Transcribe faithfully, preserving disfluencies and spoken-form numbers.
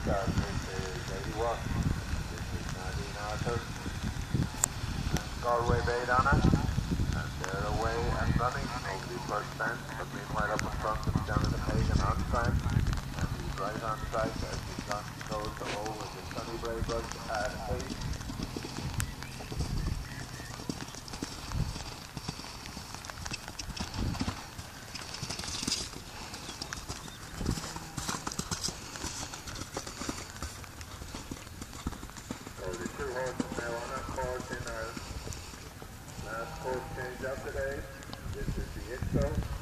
start. This is eighty-one. This is Nadine Arthur. And Galway Bay, Donna. And they're away and running over the first bend. But meanwhile up in front of Jonathan Hagan on time. And he's right on sight as he's gone towards the hole with the sunny brave brush at eight. Two horses now on our course in our last course change of the day. This is the intro.